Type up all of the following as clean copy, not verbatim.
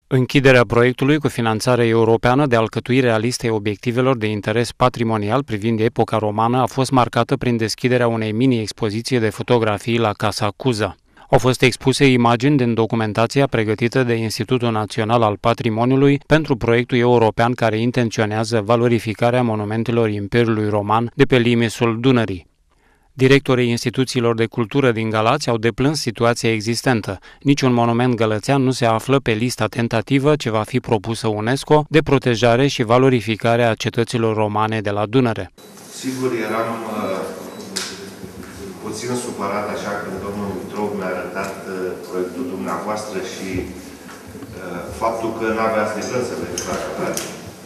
Închiderea proiectului cu finanțare europeană de alcătuire a listei obiectivelor de interes patrimonial privind epoca romană a fost marcată prin deschiderea unei mini-expoziții de fotografii la Casa Cuza. Au fost expuse imagini din documentația pregătită de Institutul Național al Patrimoniului pentru proiectul european care intenționează valorificarea monumentelor Imperiului Roman de pe limisul Dunării. Directorii instituțiilor de cultură din Galați au deplâns situația existentă. Niciun monument gălățean nu se află pe lista tentativă ce va fi propusă UNESCO de protejare și valorificare a cetăților romane de la Dunăre. Sigur, eram puțin supărat așa când domnul Mitrov mi-a arătat proiectul dumneavoastră și faptul că n-aveați de gând să vedeți la Galați.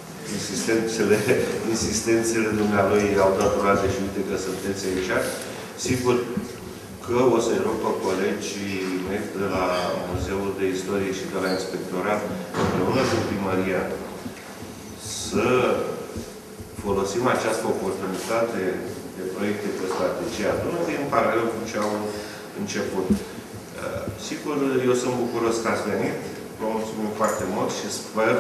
Insistențele dumnealui au dat roade și uite că sunteți aici. Sigur că o să-i rog pe colegii mei de la Muzeul de Istorie și de la Inspectorat, împreună cu primăria, să folosim această oportunitate de proiecte pe strategia Dunării în paralel cu ce au început. Sigur, eu sunt bucuros că ați venit, vă mulțumim foarte mult și sper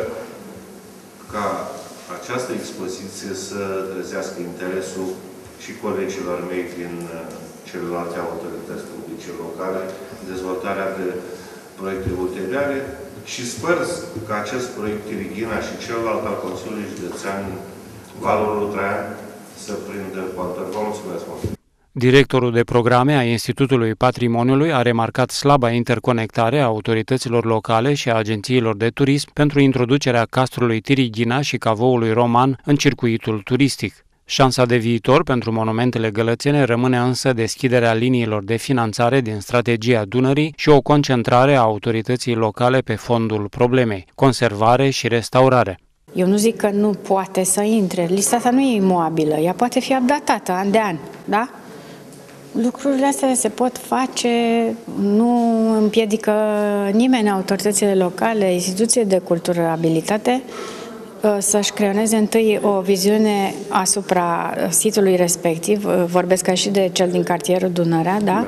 ca această expoziție să trezească interesul și colegilor mei din celelalte autorități publice locale, dezvoltarea de proiecte ulterioare și sper că acest proiect Tirighina și celălalt al Consiliului Județean Valul Traian să prindă contor. Vă mulțumesc mult! Directorul de programe a Institutului Patrimoniului a remarcat slaba interconectare a autorităților locale și a agențiilor de turism pentru introducerea castrului Tirighina și cavoului roman în circuitul turistic. Șansa de viitor pentru monumentele gălățene rămâne însă deschiderea liniilor de finanțare din strategia Dunării și o concentrare a autorității locale pe fondul problemei, conservare și restaurare. Eu nu zic că nu poate să intre. Lista asta nu e imobilă. Ea poate fi updatată an de an, da? Lucrurile astea se pot face, nu împiedică nimeni, autoritățile locale, instituții de cultură, abilitate, să-și creioneze întâi o viziune asupra sitului respectiv, vorbesc ca și de cel din cartierul Dunărea, da?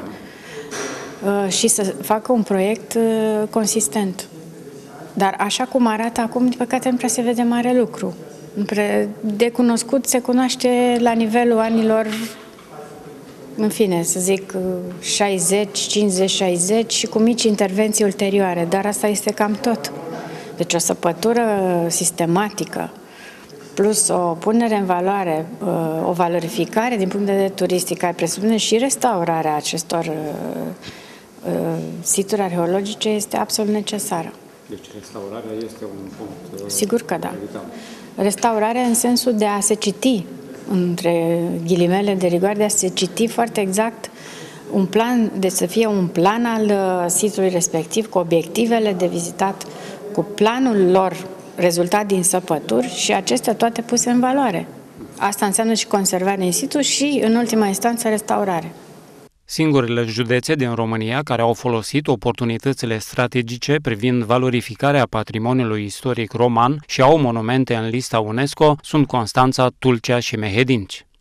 Și să facă un proiect consistent. Dar așa cum arată acum, din păcate, nu prea se vede mare lucru. De cunoscut se cunoaște la nivelul anilor, în fine, să zic 60, 50, 60 și cu mici intervenții ulterioare, dar asta este cam tot. Deci o săpătură sistematică, plus o punere în valoare, o valorificare din punct de vedere turistic, care presupune și restaurarea acestor situri arheologice, este absolut necesară. Deci restaurarea este un punct... Sigur că da. Restaurarea în sensul de a se citi, între ghilimele de rigoare, de a se citi foarte exact un plan, de să fie un plan al sitului respectiv, cu obiectivele de vizitat, cu planul lor rezultat din săpături și acestea toate puse în valoare. Asta înseamnă și conservarea in situ și, în ultima instanță, restaurare. Singurele județe din România care au folosit oportunitățile strategice privind valorificarea patrimoniului istoric roman și au monumente în lista UNESCO sunt Constanța, Tulcea și Mehedinți.